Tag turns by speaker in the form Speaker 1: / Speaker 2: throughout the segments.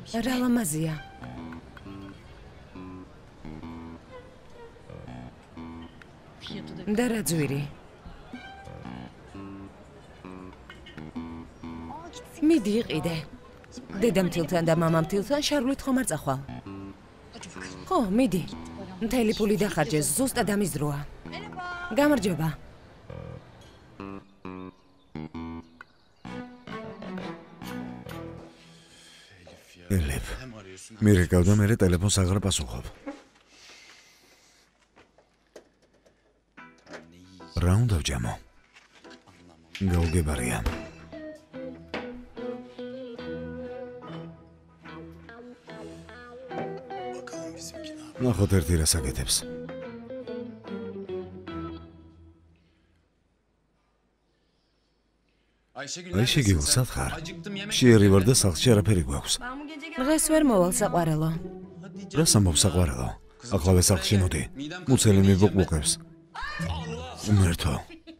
Speaker 1: რა ლამაზია. და რა ძვირი. მიდი იყიდე. დედამთილთან და მამამთილთან შარვლით ხომ არ წახვალ? ხო, მიდი. მთელი ფული დახარჯეს, ზუსტად ამის დროა. გამარჯობა.
Speaker 2: ელიფ, მირეკავდა მერე ტელეფონს აღარ პასუხობ. რა უნდა ვჯამო? გაუგებარია. ნახოთ ერთი რას აკეთებს. აიშეგიულ, სად ხარ? შეერი ვარ და სახლში არაფერი გვაქვს.
Speaker 1: დღეს ვერ მოვალ საყვარელო.
Speaker 2: რას ამბობ საყვარელო? ახლავე სახლში მოდი. მუცელი მიბუყბუყებს. უმერთო.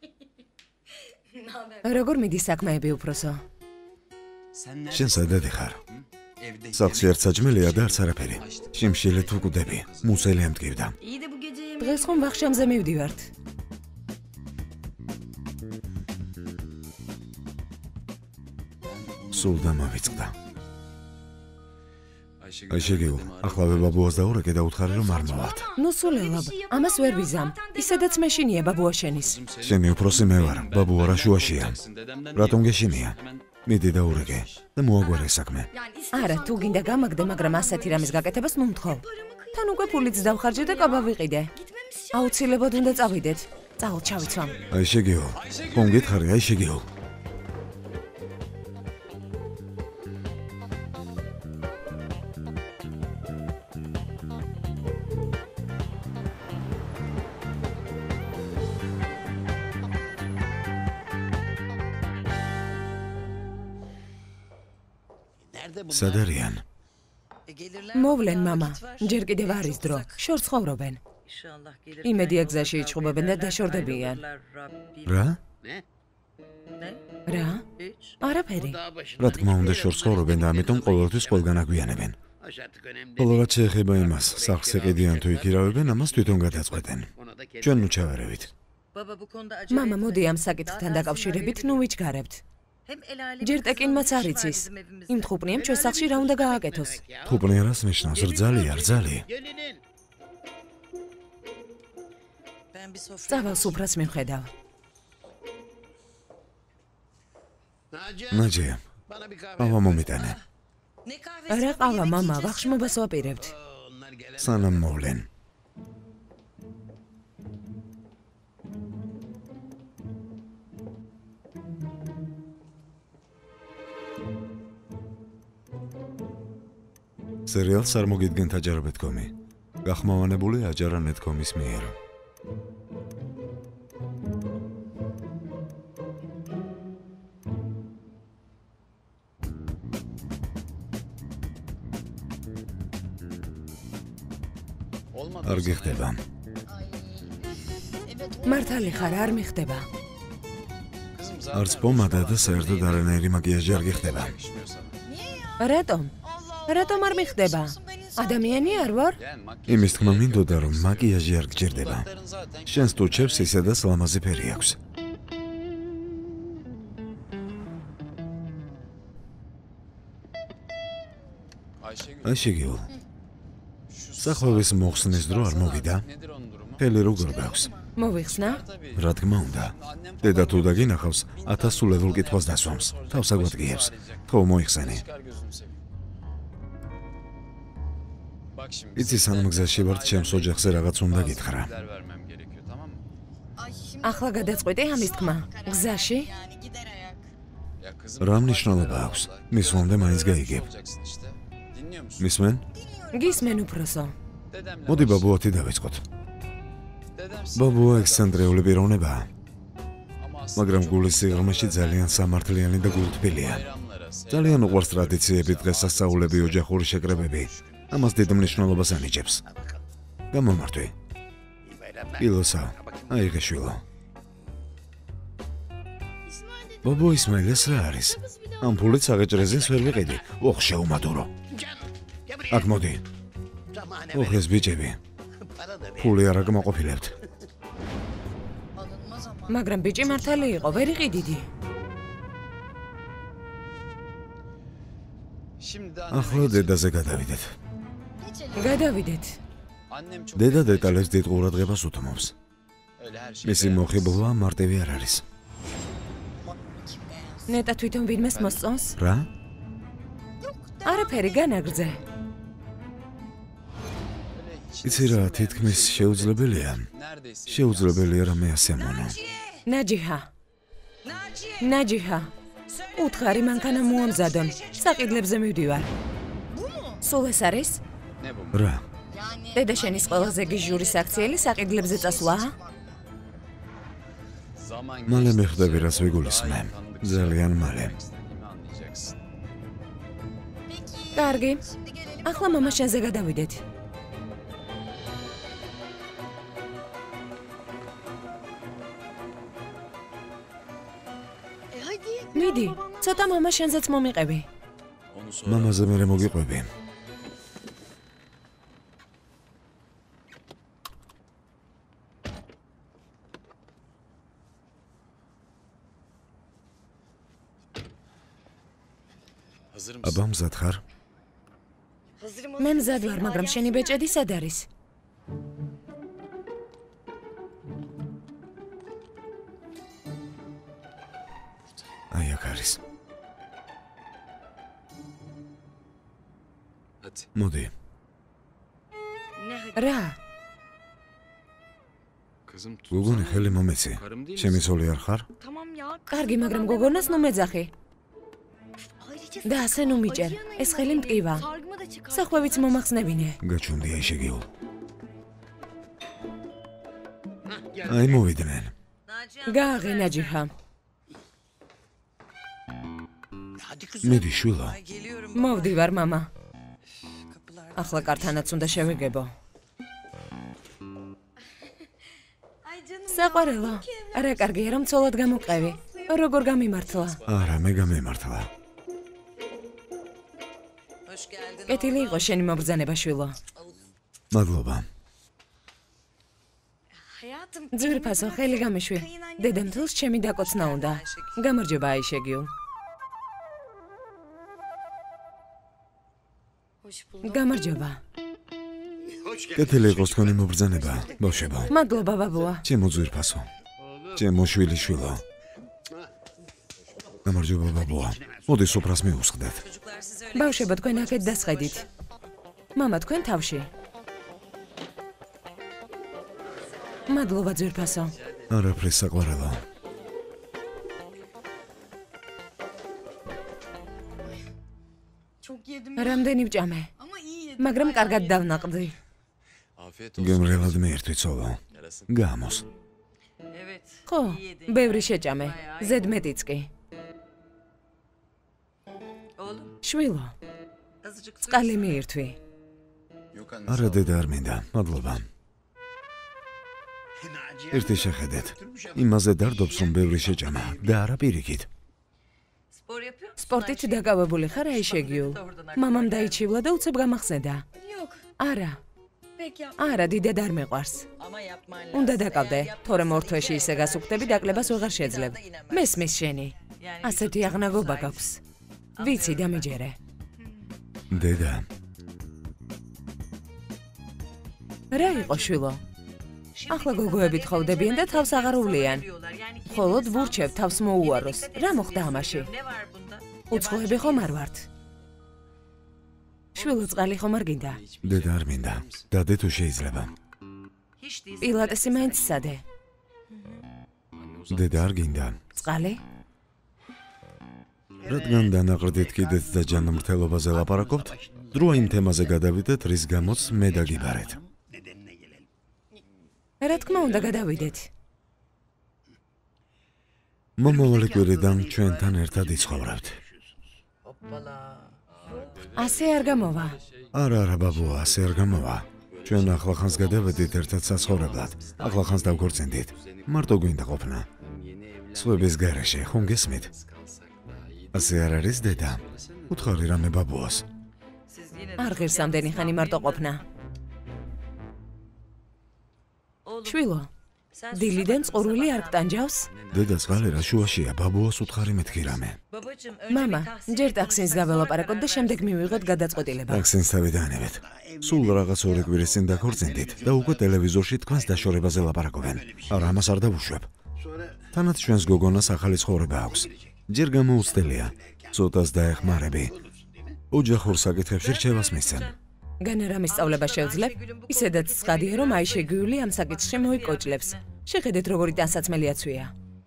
Speaker 1: როგორ მიდის საქმეები უფროსო?
Speaker 2: შენ სადადი ხარ? სახლში არც საჭმელია და არც არაფერი. შიმშილე თუ კვდები. მუცელი ამტკივდა.
Speaker 1: დღეს ხომ ვახშამზე მივდივართ.
Speaker 2: სულ დამავიწყდა. აიშეგიულ, ახლავე ბაბუას დაურეკე და უთხარი რომ არ მოვალთ.
Speaker 1: ნუ სულელობ, ამას ვერ ვიზამ. ისედაც მეშინია ბაბუა შენის.
Speaker 2: შენი უფროსი მე ვარ, ბაბუა რა შუაშია. რატომ გეშინია? მიდი დაურეკე და მოაგვარე საქმე.
Speaker 1: არა, თუ გინდა გამაგდე, მაგრამ ასეთი რამის გაკეთებას ნუ მთხოვ. თან უკვე ფულიც დავხარჯე და კაბა ვიყიდე. აუცილებლად უნდა წავიდეთ. წავალ, ჩავიცვამ.
Speaker 2: აიშეგიულ, ხომ გითხარი, აიშეგიულ. სად არიან?
Speaker 1: მოვლენ მამა, ჯერ კიდევ არის დრო, შორს ცხოვრობენ. იმედია გზაში იჭხუბებენ და დაშორდებიან.
Speaker 2: რა?
Speaker 1: რა? არაფერი.
Speaker 2: რა თქმა უნდა შორს ცხოვრობენ და ამიტომ ყოველთვის ყველგან აგვიანებენ. ხოლო რაც შეეხება იმას, სახლს ეყიდიან თუ იქირავებენ, ამას თვითონ გადაწყვეტენ. ჩვენ ნუ ჩავარევით.
Speaker 1: მამა, მოდი ამ საკითხთან დაკავშირებით ნუ ვიჩქარებთ. ჯერ ტეკინმაც არ იცის. იმ თხუპნიამ ჩვენ სახლში რა უნდა გააკეთოს?
Speaker 2: თხუპნია რას ნიშნავს? რძალია, რძალი.
Speaker 1: წავალ სუფრას მივხედავ.
Speaker 2: ნაჯია, ყავა მომიტანე.
Speaker 1: რა ყავა, მამა, ვახშმობას ვაპირებთ.
Speaker 2: სანამ მოვლენ. სერიალს არ მოგიდგენთ აჯარებეთკომი. გახმოვანებული აჯარა.net.com-ის მიერ. არ გიხდება.
Speaker 1: მართალი ხარ, არ მიხდება.
Speaker 2: არც პომადა და საერთოდ არანაირი მაკიაჟი არ გიხდება.
Speaker 1: რატომ? რატომ არ მიხდება? ადამიანი არ ვარ?
Speaker 2: იმის თქმა მინდოდა რომ მაკიაჟი არ გჭირდება. შენს ტუჩებს ისედაც ლამაზი ფერი აქვს. აიშეგიულ. სახლის მოხსნის დრო არ მოვიდა. ფელი როგორ გაქვს?
Speaker 1: მოვიხსნა?
Speaker 2: რა თქმა უნდა. დედა თუ დაგინახავს, 1000 სულებულ კითხვას დასვამს. თავს აგვადგიებს. თქო მოიხსენი. იცი სანამ გზაში ვართ, ჩემს ოჯახზე რაღაც უნდა გითხრა.
Speaker 1: ახლა გადაწყვეტე ამის თქმა. გზაში?
Speaker 2: რა მნიშვნელობა აქვს? მისვლამდე მაინც გაიგებ. მისმენ?
Speaker 1: გისმენ უფროსო.
Speaker 2: მოდი ბაბუათი დავიწყოთ. ბაბუა ექსცენტრიული პიროვნებაა. მაგრამ გულის სიღრმეში ძალიან სამართლიანი და გულთბილია. ძალიან უყვარს ტრადიციები, დღესასწაულები, ოჯახური შეკრებები. ამას დიდ მნიშვნელობას ანიჭებს. გამომართვი. ილოსა, აიღე შვილო. ბაბუ ისმაილ, ეს რა არის? ამ ფულით საღეჭრეზინს ვერ ვიყიდი. ოხ, შეუმადურო. აქ მოდი. ოხეს ბიჭები. ფული არ აკმაყოფილებთ.
Speaker 1: მაგრამ ბიჭი მართალი იყო, ვერ იყიდიდი.
Speaker 2: ახლა დედაზე გადავიდეთ.
Speaker 1: გადავიდეთ.
Speaker 2: დედა დეტალებს დიდ ყურადღებას უთმობს. მისი მოხიბლა მარტივი არ არის.
Speaker 1: ნეტა თვითონ ვინმეს მოსწონს?
Speaker 2: რა?
Speaker 1: არაფერი განაგრძე.
Speaker 2: იცი რა, თითქმის შეუძლებელია. შეუძლებელია რამე ასე ამონო.
Speaker 1: ნაჯიჰა. უთხარი მანქანა მოამზადონ. საყიდლებზე მივდივარ. სულ ეს არის?
Speaker 2: რა?
Speaker 1: დედა შენის ყველაზე გიჟურის აქციელი საყიდლებზე წასვლა?
Speaker 2: მალე მეხდები რაც ვიგულისხმე. ძალიან მალე.
Speaker 1: კარგი. ახლა მამა შენზე გადავიდეთ. მიდი, ცოტა მამა შენზეც მომიყევი.
Speaker 2: მამაზე მერე მოგიყვები. აბა მზად ხარ?
Speaker 1: მე მზად ვარ, მაგრამ შენი ბეჭედი სად არის?
Speaker 2: აი აქ არის. მოდი.
Speaker 1: რა?
Speaker 2: გოგონი ხელი მომეცი. ჩემი ცოლი არ ხარ?
Speaker 1: კარგი, მაგრამ გოგონას ნუ მეძახი. და ასე ნუ მიჭერ, ეს ხელი მტკივა. სახვევიც მომახსნებინე.
Speaker 2: გაჩვენდია შეგეულ. აი მოვიდნენ.
Speaker 1: გააღე ნაჯიჰა.
Speaker 2: მიდი შვილო.
Speaker 1: მოვდივარ მამა. ახლა კართანაც უნდა შევეგებო. საყვარელო, რა კარგია რომ ცოლად გამოყევი. როგორ გამიმართლა?
Speaker 2: არა, მე გამემართლა.
Speaker 1: კეთილი იყო შენი მობრძანება შვილო.
Speaker 2: მადლობა.
Speaker 1: ძვირფასო, ხელი გამიშვი. დედამთილს ჩემი დაკოცნა უნდა. გამარჯობა აიშეგიულ. გამარჯობა.
Speaker 2: კეთილი იყოს თქვენი მობრძანება, ბავშვებო.
Speaker 1: მადლობა ბაბუა.
Speaker 2: ჩემო ძვირფასო. ჩემო შვილიშვილო. გამარჯობა ბაბუა. მოდი სუფრას მიუსხდეთ.
Speaker 1: ბავშვებო, თქვენ აქეთ დასხედით. მამა თქვენ თავში. მადლობა ძვირფასო.
Speaker 2: არაფრის საყვარელო.
Speaker 1: რამდენი ვჭამე, მაგრამ კარგად დავნაყდი.
Speaker 2: გემრიელად მიერთვი ცოლო. გამოს.
Speaker 1: ხო, ბევრი შეჭამე, ზედმეტიც კი. შვილო, წყალი მიერთვი.
Speaker 2: არა დედა არ მინდა, მადლობა. ერთი შეხედეთ. იმაზე დარდობს რომ ბევრი შეჭამა და არა პირიქით.
Speaker 1: სპორტით დაკავებული ხარ აიშეგიულ. მამამ დაიჩივლა და უცებ გამახსენდა. არა. არა, დიდად არ მეყვარს. უნდა დაკავდე, თორემ ორ თვეში ისე გასუხდები, დაკლებას ვეღარ შეძლებ. მესმის შენი. ასეთი აღნაგობა გაქვს. ვიცი დამიჯერე.
Speaker 2: დედა.
Speaker 1: რა იყო შვილო? ახლა გოგოები თხოვდებიან და თავს აღარ უვლიან. ხოლოდ ვურჩევ თავს მოუაროს. რა მოხდა ამაში? უცხოები ხომ არ ვართ? შვილო, წყალი ხომ არ გინდა?
Speaker 2: დედა არ მინდა. დადე თუ შეიძლება.
Speaker 1: პილატესი მაინც სადე?
Speaker 2: დედა არ გინდა.
Speaker 1: წყალი?
Speaker 2: რადგან დანაყრდით კიდეც და ჯანმრთელობაზე ლაპარაკობთ, დროა იმ თემაზე გადავიდეთ, რის გამოც მე დაგიბარეთ.
Speaker 1: რა თქმა უნდა გადავიდეთ.
Speaker 2: მომავალი კვირიდან ჩვენთან ერთად იცხოვრებთ.
Speaker 1: ასე არ გამოვა.
Speaker 2: არა, ბაბუა, ასე არ გამოვა. ჩვენ ახლახანს გადავედით ერთად საცხოვრებლად. ახლახანს დავქორწინდით. მარტო გვინდა ყოფნა. სხვების გარეშე, ხომ გესმით? ასე არ არის დედა. უთხარი რამე ბაბუას.
Speaker 1: არ ღირს ამდენი ხანი მარტო ყოფნა. შვილო, დილიდან წყურვილი არ გტანჯავს?
Speaker 2: დედას ღალერა შუაშია, ბაბუას უთხარი მეთქი რამე.
Speaker 1: მამა, ჯერ ტაქსინს გაველაპარაკოთ და შემდეგ მივიღოთ გადაწყვეტილება.
Speaker 2: ტაქსინს დავიდანებეთ. სულ რაღაც 2 კვირის წინ დაქორწინდით და უკვე ტელევიზორში თქვენს დაშორებაზე ლაპარაკობენ. არა, ამას არ დავუშვებ. თანაც ჩვენს გოგონას ახალი ცხოვრება აქვს. ჯერ გამოუცდელია. ცოტას დაეხმარები. ოჯახურ საკითხებში რჩევას მისცემ.
Speaker 1: განერა მისწავლება შევძლებ, ისედაც ცხადია, რომ აიშეგიული ამ საკითხში მოიკოჭლებს. შეხედეთ, როგორი ტანსაცმელი-აცვია.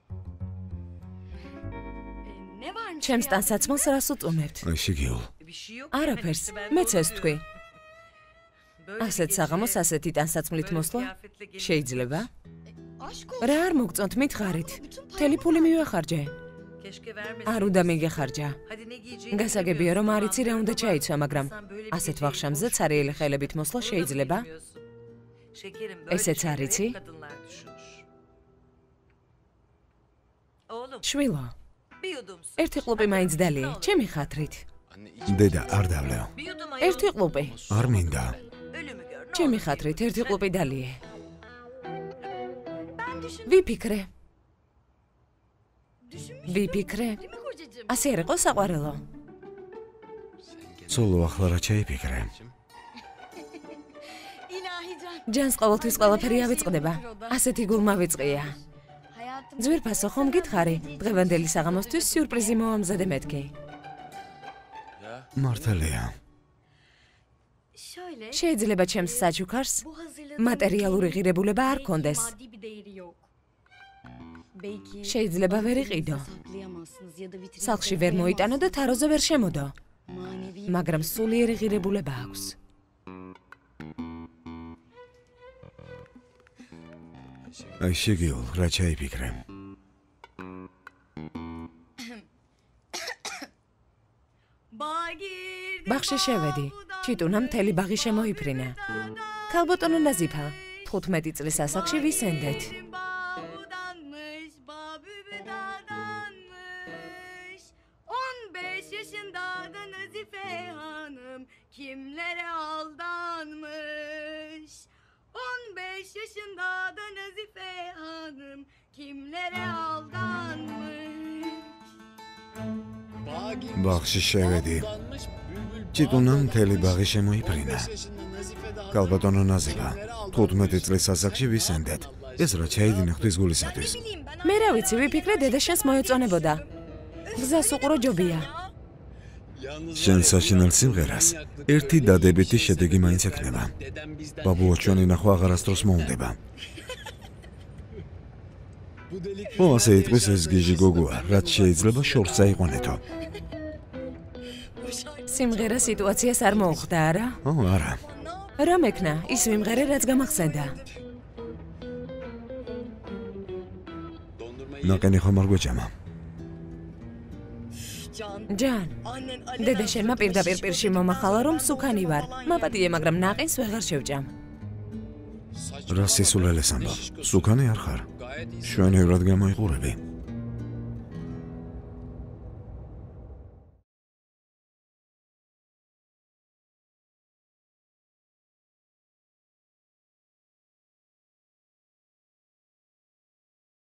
Speaker 1: ჩემს ტანსაცმელს რას უწუნებთ?
Speaker 2: აიშეგიულ.
Speaker 1: არაფერს, მეც ეს თქვი. ასეთ საღამოს ასეთი ტანსაცმლით მოსვლა შეიძლება? რა არ მოგწონთ, მითხარით. მთელი ფული მივახარჯე. არ უნდა მიგეხარჯა. გასაგებია, რომ არ იცი რა უნდა ჩაიცვა, მაგრამ ასეთ ვახშამზე ცარიელი ხელებით მოსვლა შეიძლება? ესეც არ იცი? შვილო, ერთი ყლუპი მაინც დალიე, ჩემი ხათრით.
Speaker 2: დედა, არ დავლეო.
Speaker 1: ერთი ყლუპი.
Speaker 2: არ მინდა.
Speaker 1: ჩემი ხათრით ერთი ყლუპი დალიე. ვიფიქრე. ვიფიქრე. ასე არ იყო საყვარელო.
Speaker 2: ცოლო ახლა რა ჩაიფიქრე?
Speaker 1: ჯანს ყოველთვის ყველაფერი ავიწყდება. ასეთი გულმავიწყია. ძვირფასო ხომ გითხარი? დღევანდელი საღამოსთვის სიურპრიზი მომამზადე მეთქი.
Speaker 2: მართალია.
Speaker 1: შეიძლება ჩემს საჩუქარს მატერიალური ღირებულება არ კონდეს. შეიძლება ვერ იყიდო. სახლში ვერ მოიტანო და თაროზე ვერ შემოდო. მაგრამ სულიერი ღირებულება აქვს.
Speaker 2: აიშეგიულ, რა ჩაიფიქრე?
Speaker 1: ბაღში შევედი. ჩიტუნა მთელი ბაღი შემოიფრინა. ქალბატონო ნაზიფა, 15 წლის ასაკში ვისენდეთ.
Speaker 3: Kimlere aldanmış 15 yaşında da Nazife Hanım kimlere aldanmış
Speaker 2: ბაღში შევედი. ჩიტუნამ მთელი ბაღი შემოიფრინა. ქალბატონო ნაზიფა, 15 წლის ასაკში ვისენდეთ. ეს რა ჩაიდინა ღვთის გულისათვის?
Speaker 1: მე რა ვიცი, ვიფიქრე დედა შენს მოეწონებოდა. გზას უყურო ჯობია.
Speaker 2: შენ საშინელ სიმღერას ერთი დადებითი შედეგი მაინც ექნება. ბაბუა ჩვენი ნახვა აღარასდროს მოუნდება. ასე იტყვის ეს გიჟი გოგოა, რაც შეიძლება შორს წაიყვანეთო.
Speaker 1: სიმღერა სიტუაციას არ მოუხდა, არა?
Speaker 2: არა.
Speaker 1: რა მექნა, ის მიმღერე რაც გამახსენდა.
Speaker 2: ნაყენი ხომ არ გვეჭამა?
Speaker 1: ჯან, დედა შენმა პირდაპირ პირში მომახალა, რომ სუქანი ვარ. მაპატიე, მაგრამ ნაყენს ვეღარ შევჭამ.
Speaker 2: რა სისულელეს ამბობ? სუქანი არ ხარ? შვენევრად გამოიყურები.